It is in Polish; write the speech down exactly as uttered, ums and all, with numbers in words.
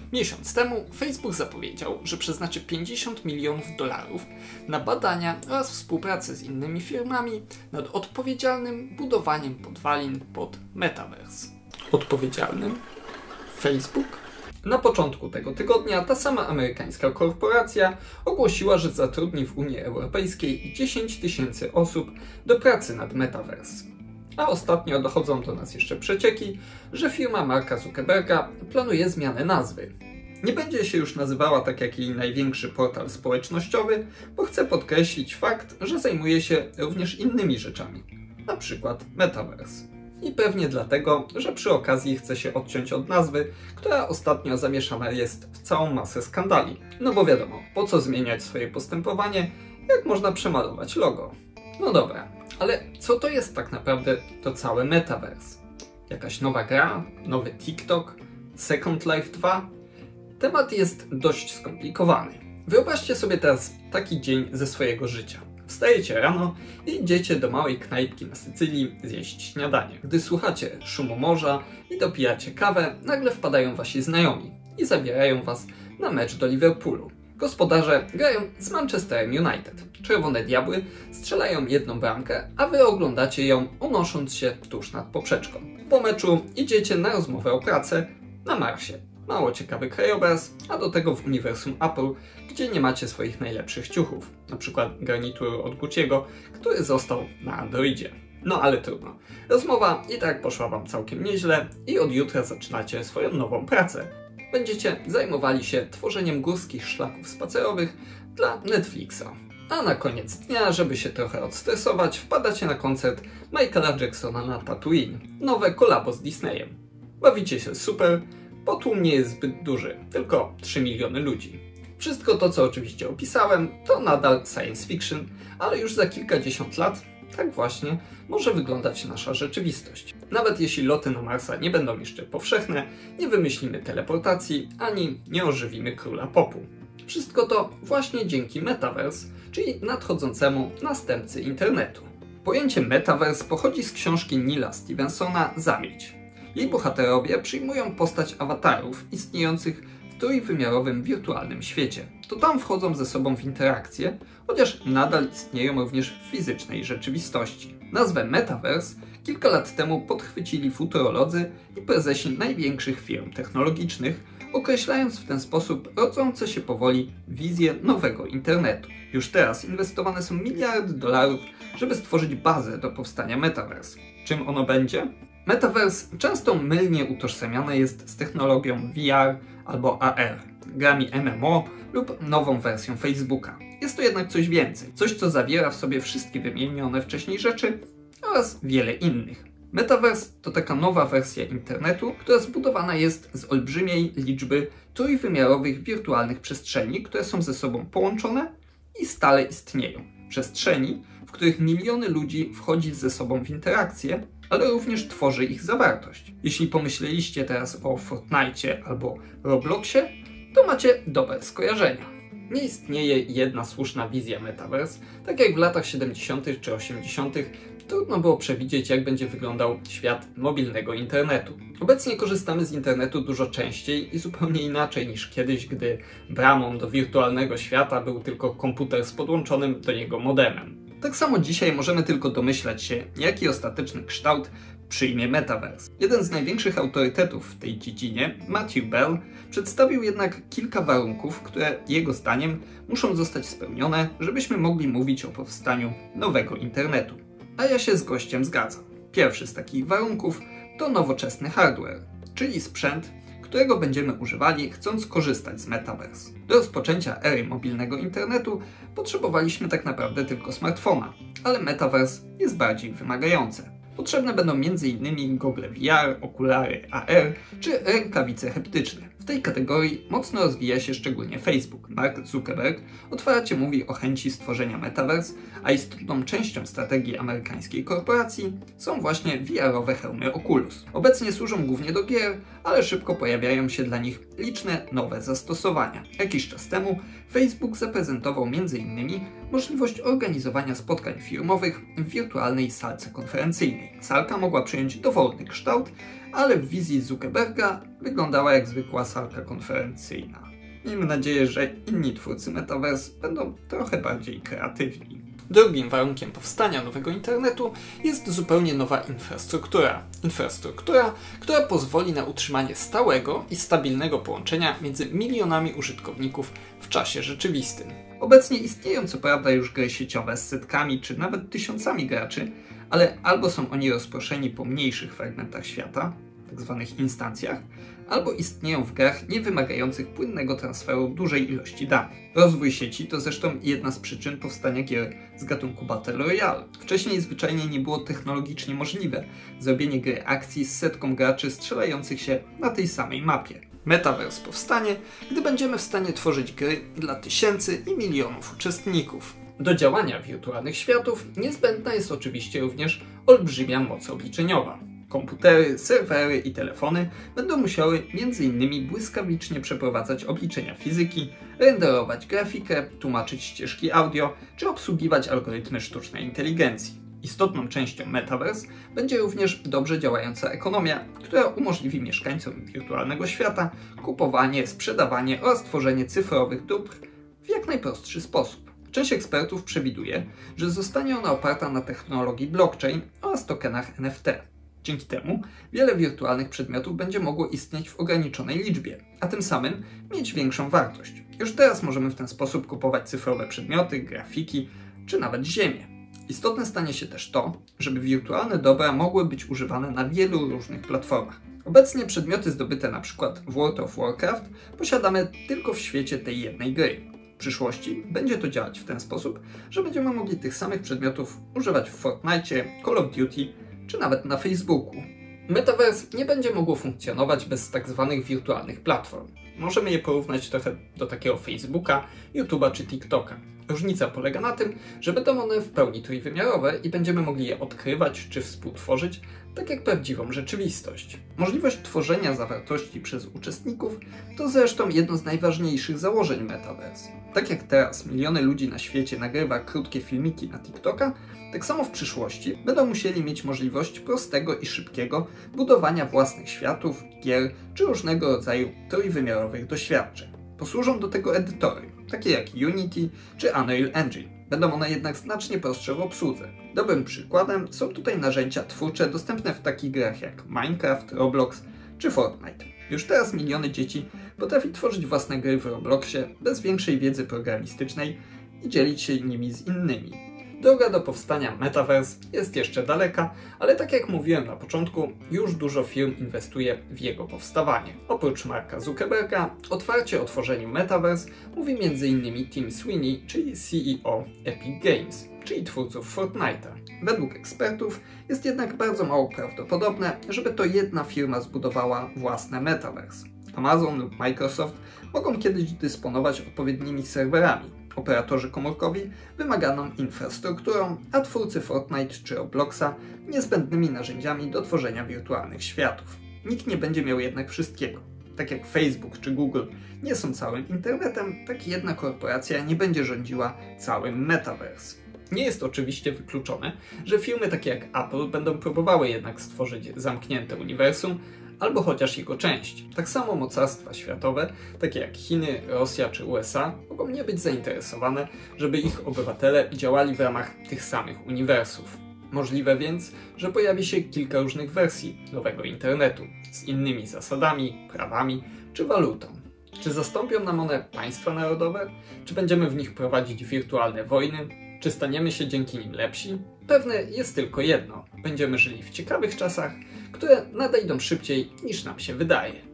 Miesiąc temu Facebook zapowiedział, że przeznaczy pięćdziesiąt milionów dolarów na badania oraz współpracę z innymi firmami nad odpowiedzialnym budowaniem podwalin pod Metaverse. Odpowiedzialnym? Facebook? Na początku tego tygodnia ta sama amerykańska korporacja ogłosiła, że zatrudni w Unii Europejskiej dziesięć tysięcy osób do pracy nad Metaverse. A ostatnio dochodzą do nas jeszcze przecieki, że firma Marka Zuckerberga planuje zmianę nazwy. Nie będzie się już nazywała tak jak jej największy portal społecznościowy, bo chce podkreślić fakt, że zajmuje się również innymi rzeczami, na przykład Metaverse. I pewnie dlatego, że przy okazji chce się odciąć od nazwy, która ostatnio zamieszana jest w całą masę skandali. No bo wiadomo, po co zmieniać swoje postępowanie, jak można przemalować logo. No dobra, ale co to jest tak naprawdę to całe Metaverse? Jakaś nowa gra? Nowy TikTok? Second Life dwa? Temat jest dość skomplikowany. Wyobraźcie sobie teraz taki dzień ze swojego życia. Wstajecie rano i idziecie do małej knajpki na Sycylii zjeść śniadanie. Gdy słuchacie szumu morza i dopijacie kawę, nagle wpadają wasi znajomi i zabierają was na mecz do Liverpoolu. Gospodarze grają z Manchesterem United. Czerwone Diabły strzelają jedną bramkę, a wy oglądacie ją unosząc się tuż nad poprzeczką. Po meczu idziecie na rozmowę o pracę na Marsie. Mało ciekawy krajobraz, a do tego w uniwersum Apple, gdzie nie macie swoich najlepszych ciuchów, na przykład garnituru od Gucci'ego, który został na Androidzie. No ale trudno. Rozmowa i tak poszła wam całkiem nieźle i od jutra zaczynacie swoją nową pracę. Będziecie zajmowali się tworzeniem górskich szlaków spacerowych dla Netflixa. A na koniec dnia, żeby się trochę odstresować, wpadacie na koncert Michaela Jacksona na Tatooine. Nowe kolabo z Disneyem. Bawicie się super, bo tłum nie jest zbyt duży, tylko trzy miliony ludzi. Wszystko to, co oczywiście opisałem, to nadal science fiction, ale już za kilkadziesiąt lat tak właśnie może wyglądać nasza rzeczywistość. Nawet jeśli loty na Marsa nie będą jeszcze powszechne, nie wymyślimy teleportacji, ani nie ożywimy króla popu. Wszystko to właśnie dzięki Metaverse, czyli nadchodzącemu następcy internetu. Pojęcie Metaverse pochodzi z książki Neila Stephensona Zamilcz. Jej bohaterowie przyjmują postać awatarów istniejących w trójwymiarowym wirtualnym świecie. To tam wchodzą ze sobą w interakcje, chociaż nadal istnieją również w fizycznej rzeczywistości. Nazwę Metaverse kilka lat temu podchwycili futurolodzy i prezesi największych firm technologicznych, określając w ten sposób rodzące się powoli wizję nowego internetu. Już teraz inwestowane są miliardy dolarów, żeby stworzyć bazę do powstania Metaverse. Czym ono będzie? Metaverse często mylnie utożsamiane jest z technologią V R albo A R, grami M M O lub nową wersją Facebooka. Jest to jednak coś więcej, coś co zawiera w sobie wszystkie wymienione wcześniej rzeczy oraz wiele innych. Metaverse to taka nowa wersja internetu, która zbudowana jest z olbrzymiej liczby trójwymiarowych wirtualnych przestrzeni, które są ze sobą połączone i stale istnieją. Przestrzeni, w których miliony ludzi wchodzi ze sobą w interakcję, ale również tworzy ich zawartość. Jeśli pomyśleliście teraz o Fortnite albo Robloxie, to macie dobre skojarzenia. Nie istnieje jedna słuszna wizja Metaverse, tak jak w latach siedemdziesiątych czy osiemdziesiątych trudno było przewidzieć, jak będzie wyglądał świat mobilnego internetu. Obecnie korzystamy z internetu dużo częściej i zupełnie inaczej niż kiedyś, gdy bramą do wirtualnego świata był tylko komputer z podłączonym do niego modemem. Tak samo dzisiaj możemy tylko domyślać się, jaki ostateczny kształt przyjmie Metaverse. Jeden z największych autorytetów w tej dziedzinie, Matthew Bell, przedstawił jednak kilka warunków, które jego zdaniem muszą zostać spełnione, żebyśmy mogli mówić o powstaniu nowego internetu. A ja się z gościem zgadzam. Pierwszy z takich warunków to nowoczesny hardware, czyli sprzęt, którego będziemy używali, chcąc korzystać z Metaverse. Do rozpoczęcia ery mobilnego internetu potrzebowaliśmy tak naprawdę tylko smartfona, ale Metaverse jest bardziej wymagające. Potrzebne będą między innymi gogle V R, okulary A R czy rękawice haptyczne. W tej kategorii mocno rozwija się szczególnie Facebook. Mark Zuckerberg otwarcie mówi o chęci stworzenia Metaverse, a istotną częścią strategii amerykańskiej korporacji są właśnie V R-owe hełmy Oculus. Obecnie służą głównie do gier, ale szybko pojawiają się dla nich liczne nowe zastosowania. Jakiś czas temu Facebook zaprezentował między innymi możliwość organizowania spotkań firmowych w wirtualnej salce konferencyjnej. Salka mogła przyjąć dowolny kształt, ale w wizji Zuckerberga wyglądała jak zwykła salka konferencyjna. Miejmy nadzieję, że inni twórcy Metaverse będą trochę bardziej kreatywni. Drugim warunkiem powstania nowego internetu jest zupełnie nowa infrastruktura. Infrastruktura, która pozwoli na utrzymanie stałego i stabilnego połączenia między milionami użytkowników w czasie rzeczywistym. Obecnie istnieją co prawda już gry sieciowe z setkami czy nawet tysiącami graczy, ale albo są oni rozproszeni po mniejszych fragmentach świata, tzw. instancjach, albo istnieją w grach niewymagających płynnego transferu dużej ilości danych. Rozwój sieci to zresztą jedna z przyczyn powstania gier z gatunku Battle Royale. Wcześniej zwyczajnie nie było technologicznie możliwe zrobienie gry akcji z setką graczy strzelających się na tej samej mapie. Metaverse powstanie, gdy będziemy w stanie tworzyć gry dla tysięcy i milionów uczestników. Do działania wirtualnych światów niezbędna jest oczywiście również olbrzymia moc obliczeniowa. Komputery, serwery i telefony będą musiały między innymi błyskawicznie przeprowadzać obliczenia fizyki, renderować grafikę, tłumaczyć ścieżki audio czy obsługiwać algorytmy sztucznej inteligencji. Istotną częścią Metaverse będzie również dobrze działająca ekonomia, która umożliwi mieszkańcom wirtualnego świata kupowanie, sprzedawanie oraz tworzenie cyfrowych dóbr w jak najprostszy sposób. Część ekspertów przewiduje, że zostanie ona oparta na technologii blockchain oraz tokenach N F T. Dzięki temu wiele wirtualnych przedmiotów będzie mogło istnieć w ograniczonej liczbie, a tym samym mieć większą wartość. Już teraz możemy w ten sposób kupować cyfrowe przedmioty, grafiki czy nawet ziemię. Istotne stanie się też to, żeby wirtualne dobra mogły być używane na wielu różnych platformach. Obecnie przedmioty zdobyte np. w World of Warcraft posiadamy tylko w świecie tej jednej gry. W przyszłości będzie to działać w ten sposób, że będziemy mogli tych samych przedmiotów używać w Fortnite, Call of Duty czy nawet na Facebooku. Metaverse nie będzie mogło funkcjonować bez tak zwanych wirtualnych platform. Możemy je porównać trochę do takiego Facebooka, YouTube'a czy TikToka. Różnica polega na tym, że będą one w pełni trójwymiarowe i będziemy mogli je odkrywać czy współtworzyć, tak jak prawdziwą rzeczywistość. Możliwość tworzenia zawartości przez uczestników to zresztą jedno z najważniejszych założeń Metaverse. Tak jak teraz miliony ludzi na świecie nagrywa krótkie filmiki na TikToka, tak samo w przyszłości będą musieli mieć możliwość prostego i szybkiego budowania własnych światów, gier czy różnego rodzaju trójwymiarowych doświadczeń. Posłużą do tego edytory, takie jak Unity czy Unreal Engine. Będą one jednak znacznie prostsze w obsłudze. Dobrym przykładem są tutaj narzędzia twórcze dostępne w takich grach jak Minecraft, Roblox czy Fortnite. Już teraz miliony dzieci potrafi tworzyć własne gry w Robloxie bez większej wiedzy programistycznej i dzielić się nimi z innymi. Droga do powstania Metaverse jest jeszcze daleka, ale tak jak mówiłem na początku, już dużo firm inwestuje w jego powstawanie. Oprócz Marka Zuckerberga, otwarcie o tworzeniu Metaverse mówi między innymi Tim Sweeney, czyli C E O Epic Games, czyli twórców Fortnite'a. Według ekspertów jest jednak bardzo mało prawdopodobne, żeby to jedna firma zbudowała własne Metaverse. Amazon lub Microsoft mogą kiedyś dysponować odpowiednimi serwerami, operatorzy komórkowi wymaganą infrastrukturą, a twórcy Fortnite czy Robloxa niezbędnymi narzędziami do tworzenia wirtualnych światów. Nikt nie będzie miał jednak wszystkiego. Tak jak Facebook czy Google nie są całym internetem, tak jedna korporacja nie będzie rządziła całym Metaverse. Nie jest oczywiście wykluczone, że firmy takie jak Apple będą próbowały jednak stworzyć zamknięte uniwersum, albo chociaż jego część. Tak samo mocarstwa światowe, takie jak Chiny, Rosja czy U S A, mogą nie być zainteresowane, żeby ich obywatele działali w ramach tych samych uniwersów. Możliwe więc, że pojawi się kilka różnych wersji nowego internetu, z innymi zasadami, prawami czy walutą. Czy zastąpią nam one państwa narodowe? Czy będziemy w nich prowadzić wirtualne wojny? Czy staniemy się dzięki nim lepsi? Pewne jest tylko jedno. Będziemy żyli w ciekawych czasach, które nadejdą szybciej niż nam się wydaje.